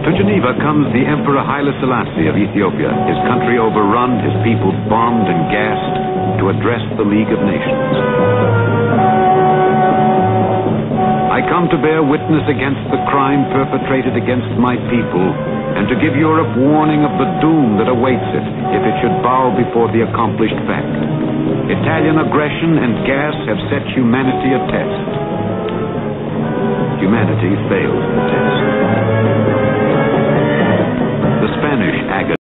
To Geneva comes the Emperor Haile Selassie of Ethiopia, his country overrun, his people bombed and gassed, to address the League of Nations. I come to bear witness against the crime perpetrated against my people, and to give Europe warning of the doom that awaits it if it should bow before the accomplished fact. Italian aggression and gas have set humanity a test. Humanity failed the test. The Spanish agony